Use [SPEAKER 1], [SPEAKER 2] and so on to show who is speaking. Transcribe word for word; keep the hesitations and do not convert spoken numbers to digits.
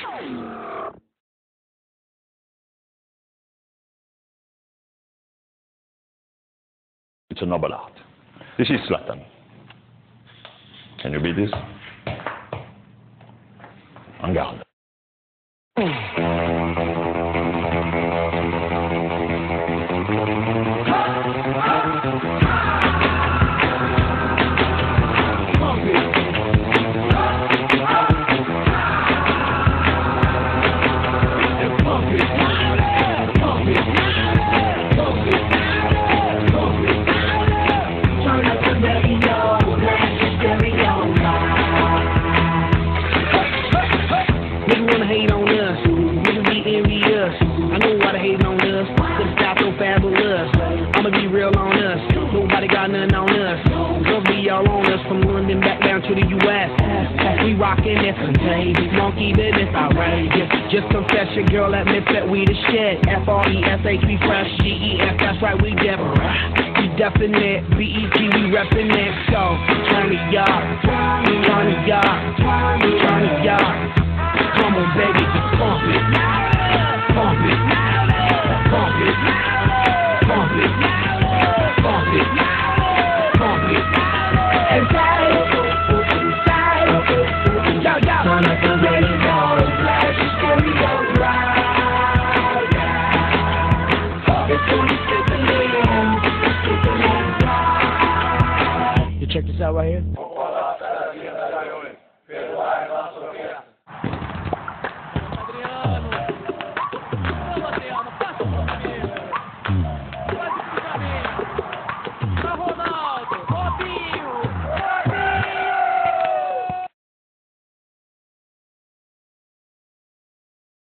[SPEAKER 1] It's a noble art. This is Zlatan. Can you beat this? En garde.
[SPEAKER 2] I'ma be real on us. Nobody got nothing on us. Girls be all on us from London back down to the U S We rockin' this contagious, monkey business outrageous. Just confess your girl admits that we the shit. F R E S H we fresh, G E F that's right we different. We definite, B E T we reppin' it. So turn it up, turn it up, turn it up.